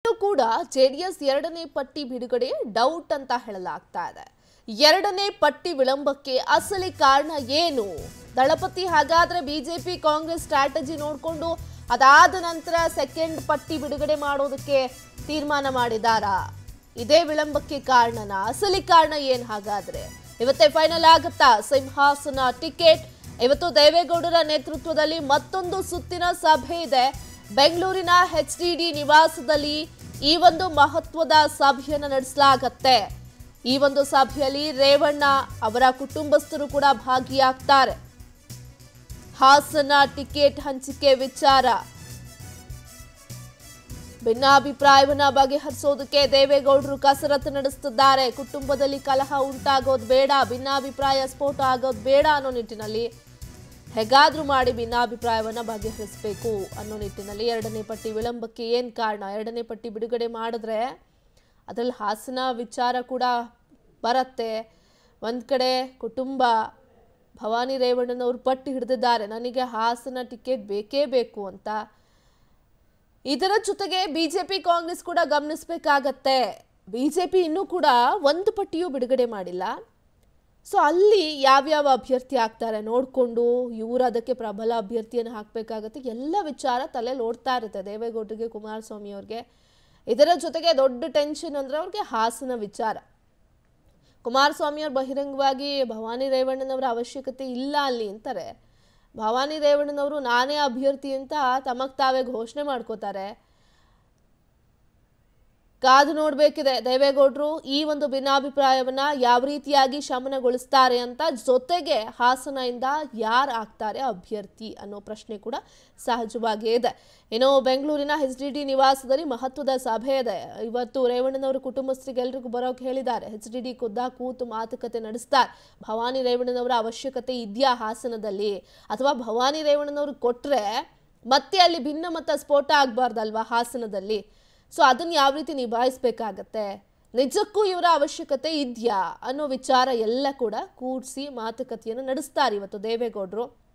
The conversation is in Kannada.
ಒಟ್ಟು ಕೂಡ ಜೆಡಿಎಸ್ ಎರಡನೇ ಪಟ್ಟಿ ಬಿಡುಗಡೆ ಡೌಟ್ ಅಂತ ಹೇಳಲಾಗ್ತಾ ಇದೆ. ಎರಡನೇ ಪಟ್ಟಿ ವಿಳಂಬಕ್ಕೆ ಅಸಲಿ ಕಾರಣ ಏನು? ದಳಪತಿ ಹಾಗಾದ್ರೆ ಬಿಜೆಪಿ ಕಾಂಗ್ರೆಸ್ ಸ್ಟ್ರಾಟಜಿ ನೋಡಿಕೊಂಡು ಅದಾದ ನಂತರ ಸೆಕೆಂಡ್ ಪಟ್ಟಿ ಬಿಡುಗಡೆ ಮಾಡೋದಕ್ಕೆ ತೀರ್ಮಾನ ಮಾಡಿದಾರಾ? ಇದೇ ವಿಳಂಬಕ್ಕೆ ಕಾರಣನ? ಅಸಲಿ ಕಾರಣ ಏನು ಹಾಗಾದ್ರೆ? ಇವತ್ತೇ ಫೈನಲ್ ಆಗುತ್ತಾ ಸಿಂಹಾಸನ ಟಿಕೆಟ್? ಇವತ್ತು ದೇವೇಗೌಡರ ನೇತೃತ್ವದಲ್ಲಿ ಮತ್ತೊಂದು ಸುತ್ತಿನ ಸಭೆ ಇದೆ. ಬೆಂಗಳೂರಿನ HDD ನಿವಾಸದಲ್ಲಿ ಈ ಒಂದು ಮಹತ್ವದ ಸಭೆಯನ್ನು ನಡೆಸಲಾಗುತ್ತೆ. ಈ ಒಂದು ಸಭೆಯಲ್ಲಿ ರೇವಣ್ಣ ಅವರ ಕುಟುಂಬಸ್ಥರು ಕೂಡ ಭಾಗಿಯಾಗ್ತಾರೆ. ಹಾಸನ ಟಿಕೆಟ್ ಹಂಚಿಕೆ ವಿಚಾರ ಭಿನ್ನಾಭಿಪ್ರಾಯವನ್ನ ಬಗೆಹರಿಸೋದಕ್ಕೆ ದೇವೇಗೌಡರು ಕಸರತ್ತು ನಡೆಸುತ್ತಿದ್ದಾರೆ. ಕುಟುಂಬದಲ್ಲಿ ಕಲಹ ಉಂಟಾಗೋದು ಬೇಡ, ಭಿನ್ನಾಭಿಪ್ರಾಯ ಸ್ಫೋಟ ಆಗೋದು ಬೇಡ ಅನ್ನೋ ನಿಟ್ಟಿನಲ್ಲಿ ಹೇಗಾದ್ರೂ ಮಾಡಿ ಭಿನ್ನಾಭಿಪ್ರಾಯವನ್ನ ಬಗೆಹರಿಸಬೇಕು ಅನ್ನೋ ನಿಟ್ಟಿನಲ್ಲಿ ಎರಡನೇ ಪಟ್ಟಿ ವಿಳಂಬಕ್ಕೆ ಏನ್ ಕಾರಣ? ಎರಡನೇ ಪಟ್ಟಿ ಬಿಡುಗಡೆ ಮಾಡಿದ್ರೆ ಅದರಲ್ಲಿ ಹಾಸನ ವಿಚಾರ ಕೂಡ ಬರುತ್ತೆ. ಒಂದ್ ಕಡೆ ಕುಟುಂಬ ಭವಾನಿ ರೇವಣ್ಣನವರು ಪಟ್ಟಿ ಹಿಡಿದಿದ್ದಾರೆ, ನನಗೆ ಹಾಸನ ಟಿಕೆಟ್ ಬೇಕೇ ಬೇಕು ಅಂತ. ಇದರ ಜೊತೆಗೆ ಬಿಜೆಪಿ ಕಾಂಗ್ರೆಸ್ ಕೂಡ ಗಮನಿಸಬೇಕಾಗತ್ತೆ. ಬಿಜೆಪಿ ಇನ್ನೂ ಕೂಡ ಒಂದು ಪಟ್ಟಿಯೂ ಬಿಡುಗಡೆ ಮಾಡಿಲ್ಲ. ಸೊ ಅಲ್ಲಿ ಯಾವ್ಯಾವ ಅಭ್ಯರ್ಥಿ ಆಗ್ತಾರೆ ನೋಡಿಕೊಂಡು ಇವರು ಅದಕ್ಕೆ ಪ್ರಬಲ ಅಭ್ಯರ್ಥಿಯನ್ನು ಹಾಕಬೇಕಾಗತ್ತೆ. ಎಲ್ಲ ವಿಚಾರ ತಲೆಯಲ್ಲಿ ಓಡ್ತಾ ಇರುತ್ತೆ ದೇವೇಗೌಡರಿಗೆ, ಕುಮಾರಸ್ವಾಮಿ ಅವ್ರಿಗೆ. ಇದರ ಜೊತೆಗೆ ದೊಡ್ಡ ಟೆನ್ಷನ್ ಅಂದರೆ ಅವ್ರಿಗೆ ಹಾಸನ ವಿಚಾರ. ಕುಮಾರಸ್ವಾಮಿ ಅವ್ರು ಬಹಿರಂಗವಾಗಿ ಭವಾನಿ ರೇವಣ್ಣನವರ ಅವಶ್ಯಕತೆ ಇಲ್ಲ ಅಲ್ಲಿ ಅಂತಾರೆ. ಭವಾನಿ ರೇವಣ್ಣನವರು ನಾನೇ ಅಭ್ಯರ್ಥಿ ಅಂತ ತಮಗ್ ತಾವೇ ಘೋಷಣೆ ಮಾಡ್ಕೋತಾರೆ. ಕಾದು ನೋಡ್ಬೇಕಿದೆ ದೇವೇಗೌಡರು ಈ ಒಂದು ಭಿನ್ನಾಭಿಪ್ರಾಯವನ್ನ ಯಾವ ರೀತಿಯಾಗಿ ಶಮನಗೊಳಿಸ್ತಾರೆ ಅಂತ. ಜೊತೆಗೆ ಹಾಸನದಿಂದ ಯಾರು ಆಗ್ತಾರೆ ಅಭ್ಯರ್ಥಿ ಅನ್ನೋ ಪ್ರಶ್ನೆ ಕೂಡ ಸಹಜವಾಗೇ ಇದೆ. ಇನ್ನು ಬೆಂಗಳೂರಿನ HDD ನಿವಾಸದಲ್ಲಿ ಮಹತ್ವದ ಸಭೆ ಇದೆ. ಇವತ್ತು ರೇವಣ್ಣನವರು ಕುಟುಂಬಸ್ಥರಿಗೆ ಎಲ್ರಿಗೂ ಬರೋಕೆ ಹೇಳಿದ್ದಾರೆ. HDD ಖುದ್ದಾ ಕೂತು ಮಾತುಕತೆ ನಡೆಸ್ತಾರೆ. ಭವಾನಿ ರೇವಣ್ಣನವರ ಅವಶ್ಯಕತೆ ಇದೆಯಾ ಹಾಸನದಲ್ಲಿ, ಅಥವಾ ಭವಾನಿ ರೇವಣ್ಣನವ್ರು ಕೊಟ್ರೆ ಮತ್ತೆ ಅಲ್ಲಿ ಭಿನ್ನಮತ ಸ್ಫೋಟ ಆಗ್ಬಾರ್ದಲ್ವಾ ಹಾಸನದಲ್ಲಿ? ಸೊ ಅದನ್ನ ಯಾವ ರೀತಿ ನಿಭಾಯಿಸಬೇಕಾಗತ್ತೆ, ನಿಜಕ್ಕೂ ಇವರ ಅವಶ್ಯಕತೆ ಇದೆಯಾ ಅನ್ನೋ ವಿಚಾರ ಎಲ್ಲ ಕೂಡ ಕೂಡಿಸಿ ಮಾತುಕತೆಯನ್ನು ನಡೆಸ್ತಾರೆ ಇವತ್ತು ದೇವೇಗೌಡರು.